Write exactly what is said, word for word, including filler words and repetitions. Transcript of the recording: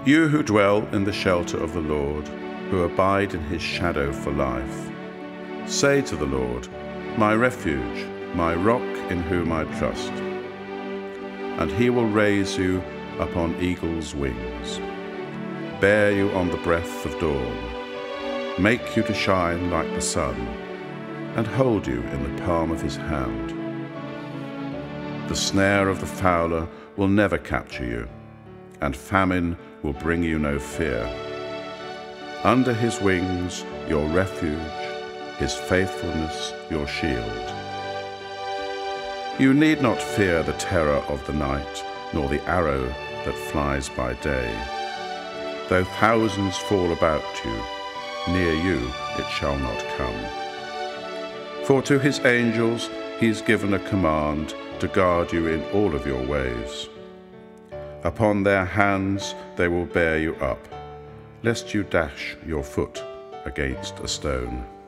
You who dwell in the shelter of the Lord, who abide in his shadow for life, say to the Lord, my refuge, my rock in whom I trust. And he will raise you upon eagle's wings, bear you on the breath of dawn, make you to shine like the sun, and hold you in the palm of his hand. The snare of the fowler will never capture you, and famine will bring you no fear. Under his wings your refuge, his faithfulness your shield. You need not fear the terror of the night, nor the arrow that flies by day. Though thousands fall about you, near you it shall not come. For to his angels he has given a command to guard you in all of your ways. Upon their hands they will bear you up, lest you dash your foot against a stone.